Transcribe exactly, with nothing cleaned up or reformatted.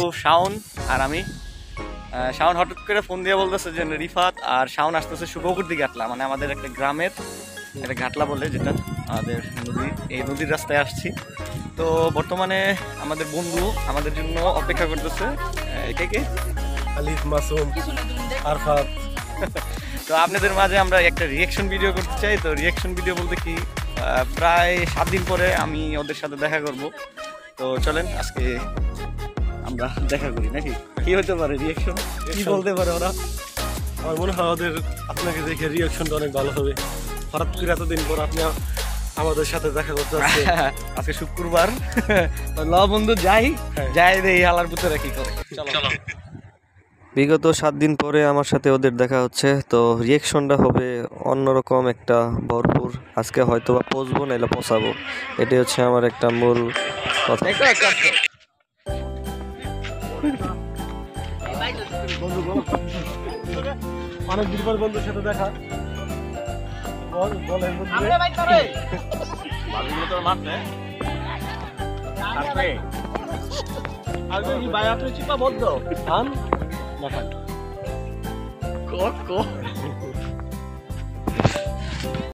শাওন আর আমি। শাওন হঠাৎ করে ফোন দিয়ে বলতেছে যে রিফাত আর শাওন আসতেছে শুভকুর্দি ঘাটলা, মানে আমাদের একটা গ্রামের একটা ঘাটলা বলে যেটা আমাদের নদী, এই নদীর রাস্তায় আসছি। তো বর্তমানে আমাদের বন্ধু আমাদের জন্য অপেক্ষা করতেছে, কে কে আলিফ, মাসুম, আরফাত। তো আপনাদের মাঝে আমরা একটা রিয়াকশন ভিডিও করতে চাই। তো রিয়াকশন ভিডিও বলতে কি, প্রায় সাত দিন পরে আমি ওদের সাথে দেখা করব। তো চলেন আজকে আমরা দেখা করি নাকি, কি হতে পারে রিয়াকশন, কি বলতে পারে ওরা। আমার মনে হয় ওদের আপনাকে দেখে রিয়াকশনটা অনেক ভালো হবে। হঠাৎ করে এতদিন পর আপনি আমাদের সাথে দেখা করতে আসছেন। আজকে শুক্রবার, ল বন্ধু যাই যাই রে হালার পুত্র কি করে। চলো। বিগত সাত দিন পরে আমার সাথে ওদের দেখা হচ্ছে, তো রিয়েকশনটা হবে অন্যরকম একটা ভরপুর। আজকে হয়তো বা পচবো নাইলে পচাবো, এটাই হচ্ছে আমার একটা মূল কথা। অনেক দিন পর বন্ধুর সাথে দেখা। বল বলেন কর কর